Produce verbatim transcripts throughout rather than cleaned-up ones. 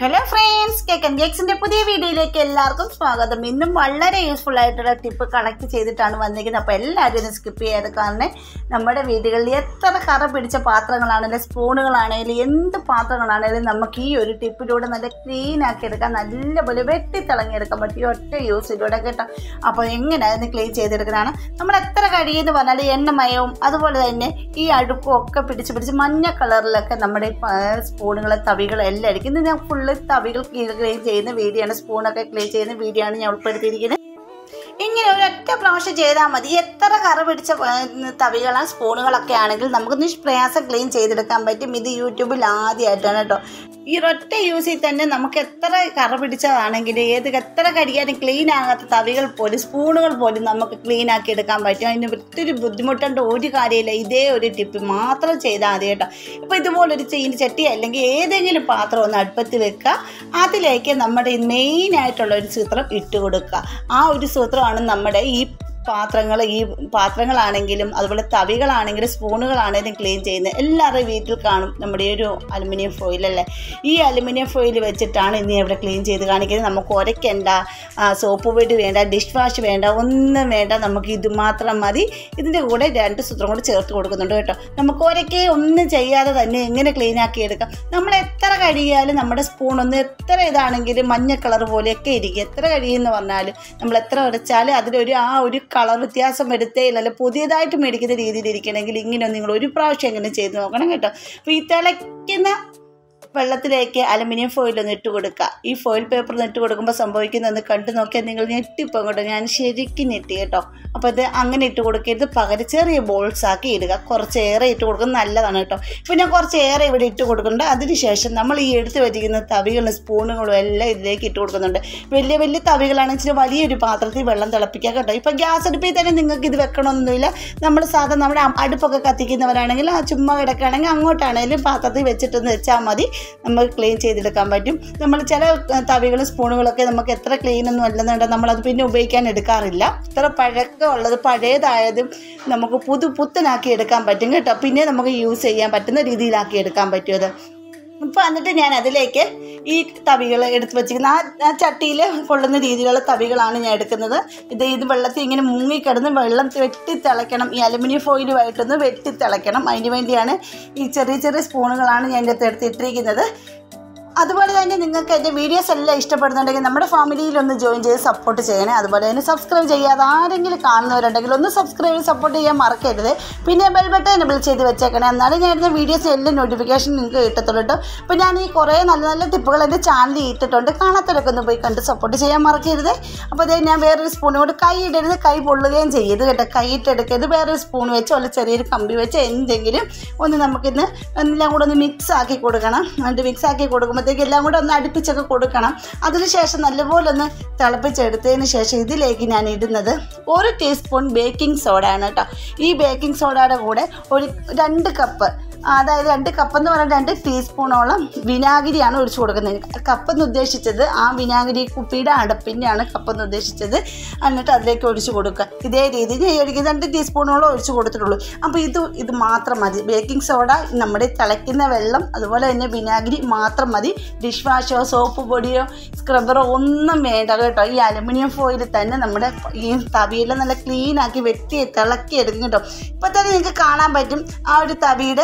Hello friends, cake and കേക്സിൻ്റെ പുതിയ വീഡിയോയിലേക്ക് എല്ലാവർക്കും സ്വാഗതം. ഇന്നും വളരെ യൂസ്ഫുൾ ആയിട്ടുള്ള ടിപ്പ് കളക്ട് ചെയ്തിട്ടാണ് വന്നിരിക്കുന്നത്. അപ്പോൾ എല്ലാവരും ഒന്ന് സ്കിപ്പ് ചെയ്യാതെ കാരണം നമ്മുടെ വീടുകളിൽ എത്ര കറ പിടിച്ച പാത്രങ്ങളാണെങ്കിലും സ്പൂണുകളാണെങ്കിലും എന്ത് പാത്രങ്ങളാണെങ്കിലും നമുക്ക് ഈ ഒരു ടിപ്പിലൂടെ നല്ല ക്ലീൻ ആക്കി എടുക്കാൻ, നല്ലപോലെ വെട്ടിത്തിളങ്ങിയെടുക്കാൻ പറ്റും ഒറ്റ യൂസിലൂടെ കേട്ടോ. അപ്പോൾ എങ്ങനെയായിരുന്നു ക്ലീൻ ചെയ്തെടുക്കുന്നതാണ്. നമ്മൾ എത്ര കഴിയെന്ന് പറഞ്ഞാൽ എണ്ണമയവും അതുപോലെ തന്നെ ഈ അടുക്കും ഒക്കെ പിടിച്ച് പിടിച്ച് മഞ്ഞ കളറിലൊക്കെ നമ്മുടെ സ്പൂണുകൾ തവികൾ എല്ലാം ആയിരിക്കും. ഇത് ഞാൻ ഫുള്ള് തവികൾ ക്ലീൻ ചെയ്യുന്ന വീഡിയോ ആണ്, സ്പൂണൊക്കെ ക്ലീൻ ചെയ്യുന്ന വീഡിയോ ആണ് ഞാൻ ഉൾപ്പെടുത്തിയിരിക്കുന്നത്. ഇങ്ങനെ ഒരൊറ്റ പ്രാവശ്യം ചെയ്താൽ മതി. എത്ര കറ പിടിച്ച തവികളാണ് സ്പൂണുകളൊക്കെ ആണെങ്കിൽ നമുക്ക് നിഷ്പ്രയാസം ക്ലീൻ ചെയ്തെടുക്കാൻ പറ്റും. ഇത് യൂട്യൂബിൽ ആദ്യമായിട്ടാണ് കേട്ടോ. ഈ ഒരൊറ്റ യൂസിൽ തന്നെ നമുക്ക് എത്ര കറ പിടിച്ചതാണെങ്കിൽ ഏത് എത്ര കടിക്കാനും ക്ലീൻ ആകാത്ത തവികൾ പോലും സ്പൂണുകൾ പോലും നമുക്ക് ക്ലീൻ ആക്കി എടുക്കാൻ പറ്റും. അതിന് ഒത്തിരി ബുദ്ധിമുട്ടേണ്ട ഒരു കാര്യമില്ല. ഇതേ ഒരു ടിപ്പ് മാത്രം ചെയ്താൽ മതി കേട്ടോ. ഇപ്പോൾ ഇതുപോലൊരു ചീനി ചട്ടി അല്ലെങ്കിൽ ഏതെങ്കിലും പാത്രം ഒന്ന് അടുപ്പത്ത് വെക്കുക. അതിലേക്ക് നമ്മുടെ മെയിനായിട്ടുള്ള ഒരു സൂത്രം ഇട്ട് കൊടുക്കുക. ആ ഒരു സൂത്രമാണ് നമ്മുടെ ഈ പാത്രങ്ങൾ ഈ പാത്രങ്ങളാണെങ്കിലും അതുപോലെ തവികളാണെങ്കിലും സ്പൂണുകളാണെങ്കിലും ക്ലീൻ ചെയ്യുന്നത്. എല്ലാവരുടെയും വീട്ടിൽ കാണും നമ്മുടെ ഒരു അലുമിനിയം ഫോയിലല്ലേ. ഈ അലുമിനിയം ഫോയിൽ വെച്ചിട്ടാണ് ഇനി ഇവിടെ ക്ലീൻ ചെയ്ത് കാണിക്കുന്നത്. നമുക്ക് ഉരയ്ക്കേണ്ട, സോപ്പ് പൊടി വേണ്ട, ഡിഷ് വാഷ് വേണ്ട, ഒന്നും വേണ്ട. നമുക്ക് ഇത് മാത്രം മതി. ഇതിൻ്റെ കൂടെ രണ്ട് സൂത്രം കൂടെ ചേർത്ത് കൊടുക്കുന്നുണ്ട് കേട്ടോ. നമുക്ക് ഉരയ്ക്ക് ഒന്നും ചെയ്യാതെ തന്നെ എങ്ങനെ ക്ലീൻ ആക്കി എടുക്കാം. നമ്മൾ എത്ര കഴിയാലും നമ്മുടെ സ്പൂണൊന്ന് എത്ര ഇതാണെങ്കിലും മഞ്ഞ കളർ പോലെയൊക്കെ ഇരിക്കും. എത്ര കഴിയുമെന്ന് പറഞ്ഞാലും നമ്മൾ എത്ര ഉരച്ചാലും അതിലൊരു ആ ഒരു കളർ വ്യത്യാസം വരുത്തേ ഇല്ലല്ലോ. പുതിയതായിട്ട് മേടിക്കുന്ന രീതിയിൽ ഇരിക്കണമെങ്കിൽ ഇങ്ങനെ നിങ്ങൾ ഒരു പ്രാവശ്യം എങ്ങനെ ചെയ്ത് നോക്കണം കേട്ടോ. അപ്പോൾ ഈ തിളയ്ക്കുന്ന വെള്ളത്തിലേക്ക് അലുമിനിയം ഫോയിലൊന്ന് ഇട്ട് കൊടുക്കുക. ഈ ഫോയിൽ പേപ്പർ ഇട്ട് കൊടുക്കുമ്പോൾ സംഭവിക്കുന്നതെന്ന് കണ്ടു നോക്കിയാൽ നിങ്ങൾ ഞെട്ടിപ്പോൾ കേട്ടോ. ഞാൻ ശരിക്കും ഞെട്ടി കേട്ടോ. അപ്പോൾ ഇത് അങ്ങനെ ഇട്ട് കൊടുക്കരുത്. പകരം ചെറിയ ബോൾസ് ആക്കി ഇടുക. കുറച്ച് ഏറെ ഇട്ട് കൊടുക്കുന്നത് നല്ലതാണ് കേട്ടോ. ഇപ്പോൾ ഞാൻ കുറച്ച് ഏറെ ഇവിടെ ഇട്ട് കൊടുക്കുന്നുണ്ട്. അതിനുശേഷം നമ്മൾ ഈ എടുത്ത് വെച്ചിരിക്കുന്ന തവികളും സ്പൂണുകളും എല്ലാം ഇതിലേക്ക് ഇട്ട് കൊടുക്കുന്നുണ്ട്. വലിയ വലിയ തവികളാണെന്ന് വെച്ചാൽ വലിയൊരു പാത്രത്തിൽ വെള്ളം തിളപ്പിക്കുക കേട്ടോ. ഇപ്പോൾ ഗ്യാസ് അടുപ്പിൽ തന്നെ നിങ്ങൾക്ക് ഇത് വെക്കണമെന്നൊന്നുമില്ല. നമ്മൾ സാധാരണ നമ്മുടെ അടുപ്പൊക്കെ കത്തിക്കുന്നവരാണെങ്കിൽ ആ ചുമ്മാ കിടക്കുകയാണെങ്കിൽ അങ്ങോട്ടാണെങ്കിലും പാത്രത്തിൽ വെച്ചിട്ടൊന്ന് വെച്ചാൽ മതി. നമുക്ക് ക്ലീൻ ചെയ്തെടുക്കാൻ പറ്റും. നമ്മൾ ചില തവികളും സ്പൂണുകളൊക്കെ നമുക്ക് എത്ര ക്ലീനൊന്നും അല്ലെന്നുണ്ടെങ്കിൽ നമ്മളത് പിന്നെ ഉപയോഗിക്കാൻ എടുക്കാറില്ല. ഇത്ര പഴക്കമുള്ളത് പഴയതായതും നമുക്ക് പുതു പുത്തനാക്കി എടുക്കാൻ പറ്റും കേട്ടോ. പിന്നെ നമുക്ക് യൂസ് ചെയ്യാൻ പറ്റുന്ന രീതിയിലാക്കി എടുക്കാൻ പറ്റും അത്. ഇപ്പോൾ എന്നിട്ട് ഞാൻ അതിലേക്ക് ഈ തവികൾ എടുത്ത് വെച്ചിരിക്കുന്ന ആ ചട്ടിയിൽ കൊള്ളുന്ന രീതിയിലുള്ള തവികളാണ് ഞാൻ എടുക്കുന്നത്. ഇത് ഇത് വെള്ളത്തിൽ ഇങ്ങനെ മുങ്ങിക്കിടന്ന് വെള്ളം വെട്ടി തിളയ്ക്കണം. ഈ അലുമിനിയം ഫോയിലുമായിട്ടൊന്ന് വെട്ടി തിളയ്ക്കണം. അതിന് വേണ്ടിയാണ് ഈ ചെറിയ ചെറിയ സ്പൂണുകളാണ് ഞാൻ ഇതിനകത്ത് എടുത്തിട്ടിരിക്കുന്നത്. അതുപോലെ തന്നെ നിങ്ങൾക്ക് എൻ്റെ വീഡിയോസ് എല്ലാം ഇഷ്ടപ്പെടുന്നുണ്ടെങ്കിൽ നമ്മുടെ ഫാമിലിയിലൊന്ന് ജോയിൻ ചെയ്ത് സപ്പോർട്ട് ചെയ്യണേ. അതുപോലെ തന്നെ സബ്സ്ക്രൈബ് ചെയ്യാതെ ആരെങ്കിലും കാണുന്നവരുണ്ടെങ്കിൽ ഒന്ന് സബ്സ്ക്രൈബ് ചെയ്ത് സപ്പോർട്ട് ചെയ്യാൻ മറക്കരുത്. പിന്നെ ബെൽ ബട്ടൺ എനേബിൾ ചെയ്ത് വെച്ചേക്കണേ. എന്നാലും ഞാൻ ഇടുന്ന വീഡിയോസ് എല്ലാം നോട്ടിഫിക്കേഷൻ നിങ്ങൾക്ക് കിട്ടത്തുള്ളൂ കേട്ടോ. അപ്പോൾ ഞാൻ ഈ കുറേ നല്ല നല്ല ടിപ്പുകൾ എൻ്റെ ചാനലിൽ ഇട്ടിട്ടുണ്ട്. കാണാത്തവരൊക്കെ ഒന്ന് പോയി കണ്ട് സപ്പോർട്ട് ചെയ്യാൻ മറക്കരുത്. അപ്പോൾ അതേ ഞാൻ വേറൊരു സ്പൂണോട് കൈ ഇടരുത്, കൈ പൊള്ളുകയും ചെയ്യരുത് കേട്ടോ. കൈ ഇട്ടെടുക്കരുത്. വേറൊരു സ്പൂൺ വെച്ചോ അല്ലെങ്കിൽ ചെറിയൊരു കമ്പി വെച്ചോ എന്തെങ്കിലും ഒന്ന് നമുക്കിന്ന് എല്ലാം കൂടെ ഒന്ന് മിക്സ് ആക്കി കൊടുക്കണം. എന്നിട്ട് മിക്സ് ആക്കി കൊടുക്കുമ്പോൾ എല്ലാം കൂടെ ഒന്ന് അടുപ്പിച്ചൊക്കെ കൊടുക്കണം. അതിനുശേഷം നല്ലപോലെ ഒന്ന് തിളപ്പിച്ചെടുത്തതിന് ശേഷം ഇതിലേക്ക് ഞാൻ ഇടുന്നത് ഒരു ടീസ്പൂൺ ബേക്കിംഗ് സോഡ ആണ് കേട്ടോ. ഈ ബേക്കിംഗ് സോഡയുടെ കൂടെ ഒരു രണ്ട് കപ്പ്, അതായത് രണ്ട് കപ്പെന്ന് പറഞ്ഞാൽ രണ്ട് ടീസ്പൂണോളം വിനാഗിരിയാണ് ഒഴിച്ചു കൊടുക്കുന്നത്. കപ്പെന്ന് ഉദ്ദേശിച്ചത് ആ വിനാഗിരി കുപ്പിയുടെ അടപ്പിൻ്റെയാണ് കപ്പെന്ന് ഉദ്ദേശിച്ചത്. എന്നിട്ട് അതിലേക്ക് ഒഴിച്ചു കൊടുക്കുക. ഇതേ രീതിയിൽ ഞാൻ ഒഴിക്കുക രണ്ട് ടീസ്പൂണോളം ഒഴിച്ചു കൊടുത്തിട്ടുള്ളൂ. അപ്പോൾ ഇത് ഇത് മാത്രം മതി. ബേക്കിംഗ് സോഡ, നമ്മുടെ തിളയ്ക്കുന്ന വെള്ളം, അതുപോലെ തന്നെ വിനാഗിരി മാത്രം മതി. ഡിഷ് വാഷോ സോപ്പ് പൊടിയോ സ്ക്രബറോ ഒന്നും വേണ്ട കേട്ടോ. ഈ അലുമിനിയം ഫോയിൽ തന്നെ നമ്മുടെ ഈ തവിയെല്ലാം നല്ല ക്ലീനാക്കി വെട്ടി തിളക്കി എടുക്കും കേട്ടോ. ഇപ്പോൾ തന്നെ നിങ്ങൾക്ക് കാണാൻ പറ്റും ആ ഒരു തവിയുടെ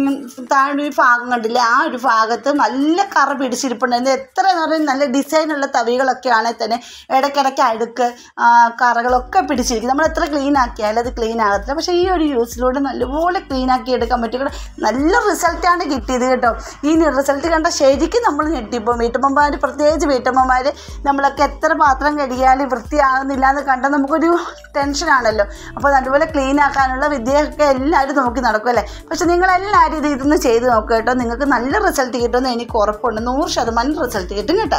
താഴെ ഒരു ഭാഗം കണ്ടില്ലേ, ആ ഒരു ഭാഗത്ത് നല്ല കറ പിടിച്ചിരിപ്പുണ്ടായിരുന്നു. എത്ര എന്ന് പറഞ്ഞാൽ നല്ല ഡിസൈനുള്ള തവികളൊക്കെ ആണെങ്കിൽ തന്നെ ഇടയ്ക്കിടയ്ക്ക് അഴുക്ക് കറകളൊക്കെ പിടിച്ചിരിക്കും. നമ്മൾ എത്ര ക്ലീൻ ആക്കിയാലും അത് ക്ലീൻ ആകത്തില്ല. പക്ഷേ ഈ ഒരു യൂസിലൂടെ നല്ലപോലെ ക്ലീൻ ആക്കി എടുക്കാൻ പറ്റും. നല്ല റിസൾട്ടാണ് കിട്ടിയത് കേട്ടോ. ഈ റിസൾട്ട് കണ്ട ശരിക്കും നമ്മൾ ഞെട്ടിപ്പോൾ. വീട്ടമ്മമാർ, പ്രത്യേകിച്ച് വീട്ടമ്മമാർ, നമ്മളൊക്കെ എത്ര പാത്രം കഴുകിയാലും വൃത്തിയാകുന്നില്ല എന്ന് കണ്ടാൽ നമുക്കൊരു ടെൻഷനാണല്ലോ. അപ്പോൾ നല്ലപോലെ ക്ലീൻ ആക്കാനുള്ള വിദ്യയൊക്കെ എല്ലാവരും നോക്കി നടക്കുമല്ലേ. പക്ഷെ നിങ്ങളെല്ലാവരും ഇത് ഇതൊന്ന് ചെയ്ത് നോക്കുക കേട്ടോ. നിങ്ങൾക്ക് നല്ല റിസൾട്ട് കിട്ടുമെന്ന് എനിക്ക് ഉറപ്പുണ്ട്. നൂറ് ശതമാനം റിസൾട്ട് കിട്ടും കേട്ടോ.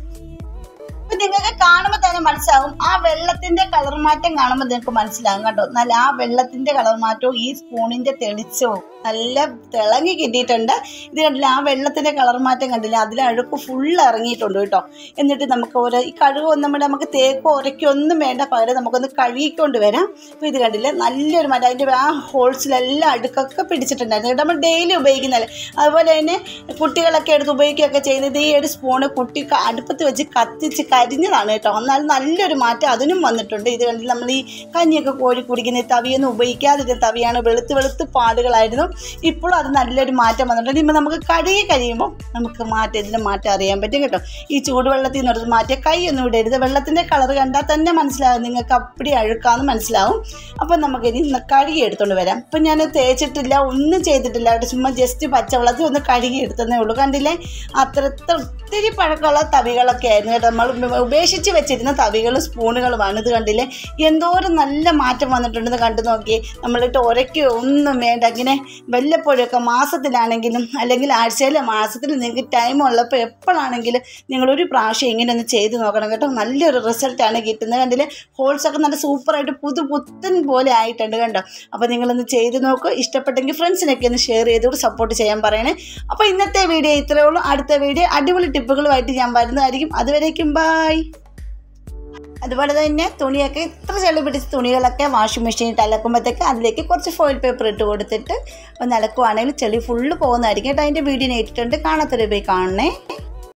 അപ്പം നിങ്ങൾക്ക് കാണുമ്പോൾ തന്നെ മനസ്സിലാകും. ആ വെള്ളത്തിൻ്റെ കളർ മാറ്റം കാണുമ്പോൾ നിങ്ങൾക്ക് മനസ്സിലാകും കേട്ടോ. നല്ല ആ വെള്ളത്തിൻ്റെ കളർ മാറ്റവും ഈ സ്പൂണിൻ്റെ തെളിച്ചവും നല്ല തിളങ്ങി കിട്ടിയിട്ടുണ്ട്. ഇത് കണ്ടില്ല, ആ വെള്ളത്തിൻ്റെ കളർ മാറ്റം കണ്ടില്ല, അതിൽ അഴുക്ക് ഫുള്ള് ഇറങ്ങിയിട്ടുണ്ട് കേട്ടോ. എന്നിട്ട് നമുക്ക് ഓരോ ഈ കഴുകൊന്നും നമ്മുടെ നമുക്ക് തേക്കോ ഉരയ്ക്കോ ഒന്നും വേണ്ട, പകരം നമുക്കൊന്ന് കഴുകിക്കൊണ്ട് വരാം. അപ്പോൾ ഇത് കണ്ടില്ലേ നല്ലൊരു മരം, അതിൻ്റെ ആ ഹോൾസിലെല്ലാം അഴുക്കൊക്കെ പിടിച്ചിട്ടുണ്ടായിരുന്നു. നമ്മൾ ഡെയിലി ഉപയോഗിക്കുന്നതല്ലേ. അതുപോലെ തന്നെ കുട്ടികളൊക്കെ എടുത്ത് ഉപയോഗിക്കുകയൊക്കെ ചെയ്യുന്നത് ഈ ഒരു സ്പൂണ് കുട്ടി അടുപ്പത്ത് വെച്ച് കത്തിച്ച് കരിഞ്ഞതാണ് കേട്ടോ. എന്നാൽ നല്ലൊരു മാറ്റം അതിനും വന്നിട്ടുണ്ട്. ഇത് കണ്ടില്ല, നമ്മൾ ഈ കഞ്ഞിയൊക്കെ കോരി കുടിക്കുന്ന തവിയൊന്നും ഉപയോഗിക്കാതിരുന്ന തവിയാണ്, വെളുത്ത് വെളുത്ത് പാടുകളായിരുന്നു. ഇപ്പോഴും അത് നല്ലൊരു മാറ്റം വന്നിട്ടുണ്ട്. ഇപ്പം നമുക്ക് കഴുകി കഴിയുമ്പോൾ നമുക്ക് മാറ്റം ഇതിൻ്റെ മാറ്റം അറിയാൻ പറ്റും കേട്ടോ. ഈ ചൂടുവെള്ളത്തിൽ നിന്നൊരു മാറ്റം, കൈയൊന്നും ഇടരുത്. വെള്ളത്തിൻ്റെ കളർ കണ്ടാൽ തന്നെ മനസ്സിലാകും, നിങ്ങൾക്ക് അപ്പടി അഴുക്കാന്ന് മനസ്സിലാവും. അപ്പം നമുക്കിനി കഴുകി എടുത്തുകൊണ്ട് വരാം. ഇപ്പം ഞാൻ തേച്ചിട്ടില്ല, ഒന്നും ചെയ്തിട്ടില്ല കേട്ടോ, ചുമ്മാ ജസ്റ്റ് പച്ചവെള്ളത്തിൽ ഒന്ന് കഴുകി എടുത്തതേ ഉള്ളൂ. കണ്ടില്ലേ, അത്ര ഒത്തിരി പഴക്കമുള്ള തവികളൊക്കെ ആയിരുന്നു കേട്ടോ. നമ്മൾ ഉപേക്ഷിച്ച് വെച്ചിരുന്ന തവികളും സ്പൂണുകളുമാണ്. ഇത് കണ്ടില്ലേ, എന്തോരം നല്ല മാറ്റം വന്നിട്ടുണ്ടെന്ന് കണ്ടു നോക്കി. നമ്മളിട്ട് ഉരയ്ക്കോ ഒന്നും വേണ്ട, ഇങ്ങനെ വല്ലപ്പോഴൊക്കെ മാസത്തിലാണെങ്കിലും അല്ലെങ്കിൽ ആഴ്ചയിലോ മാസത്തിൽ നിങ്ങൾക്ക് ടൈം ഉള്ളപ്പോൾ എപ്പോഴാണെങ്കിലും നിങ്ങളൊരു പ്രാവശ്യം ഇങ്ങനെ ഒന്ന് ചെയ്ത് നോക്കണം കേട്ടോ. നല്ലൊരു റിസൾട്ടാണ് കിട്ടുന്നത്. കണ്ടില്ലേ, ഹോൾസൊക്കെ നല്ല സൂപ്പറായിട്ട് പുതു പുത്തൻ പോലെ ആയിട്ടുണ്ട് കണ്ടോ. അപ്പോൾ നിങ്ങളൊന്ന് ചെയ്ത് നോക്കുക. ഇഷ്ടപ്പെട്ടെങ്കിൽ ഫ്രണ്ട്സിനൊക്കെ ഒന്ന് ഷെയർ ചെയ്തുകൊണ്ട് സപ്പോർട്ട് ചെയ്യാൻ പറയണേ. അപ്പോൾ ഇന്നത്തെ വീഡിയോ ഇത്രയേ ഉള്ളൂ. അടുത്ത വീഡിയോ അടിപൊളി ടിപ്പുകളുമായിട്ട് ഞാൻ വരുന്നതായിരിക്കും. അതുവരേക്കും ബൈ. അതുപോലെ തന്നെ തുണിയൊക്കെ ഇത്ര ചെളി പിടിച്ച തുണികളൊക്കെ വാഷിംഗ് മെഷീനിട്ട് അലക്കുമ്പോഴത്തേക്ക് അതിലേക്ക് കുറച്ച് ഫോയിൽ പേപ്പർ ഇട്ട് കൊടുത്തിട്ട് ഒന്ന് അലക്കുവാണെങ്കിൽ ചെളി ഫുള്ള് പോകുന്നതായിരിക്കും കേട്ടോ. അതിൻ്റെ വീഡിയോ ഇട്ടിട്ടുണ്ട്, കാണാത്തൊരു പോയി കാണണേ.